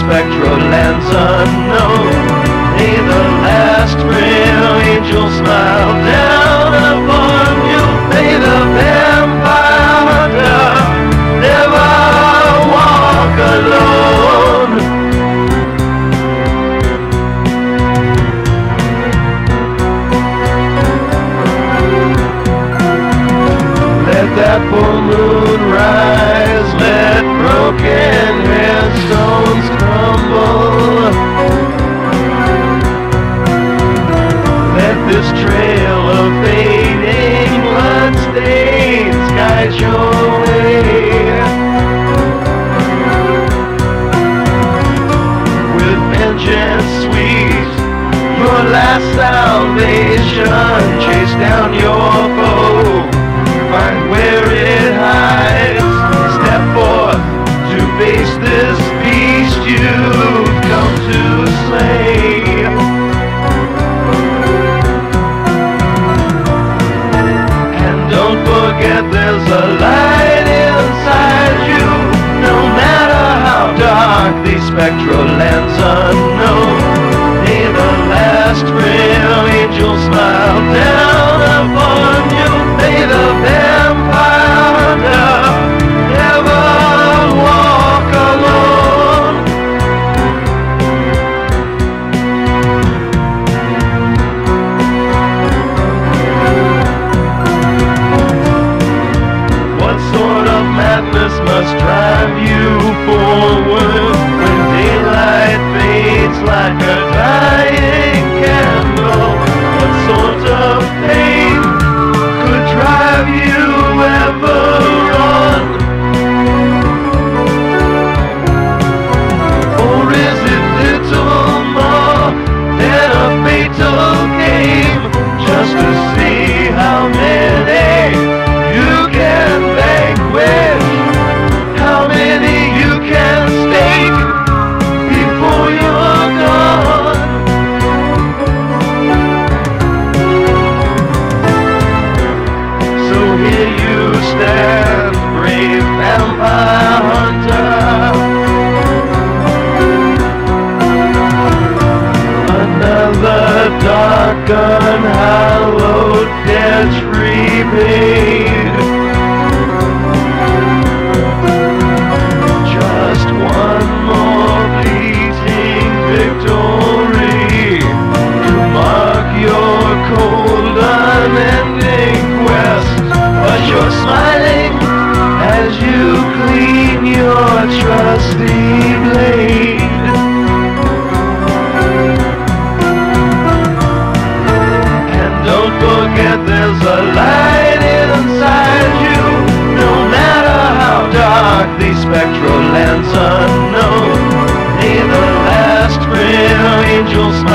spectral lands unknown. May the last frail angel smile down upon you. May the vampire hunter never walk alone. Let that full moon rise, let broken headstones crumble. Let this trail of fading bloodstains guide your way. With vengeance sweet, your last salvation, chase down your foe. Find where it hides, step forth to face this beast you've come to slay. And don't forget there's a light inside you. No matter how dark these spectral lands unknown, may the last frail angel smile down upon you. May the vampire hunter never walk alone. What sort of madness must drive you forward when daylight fades like a dying candle? What sort of pain could drive you ever on? Or is it little more than a fatal game, just to see how many you can vanquish, how many you can stake before you're gone? So here you stand, brave vampire hunter. Another dark, unhallowed debt's repaid. Just one more fleeting victory to mark your cold, unending quest. But you're smiling as you clean your trusty blade. And don't forget there's a light inside you. No matter how dark these spectral lands unknown, may the last frail angel smile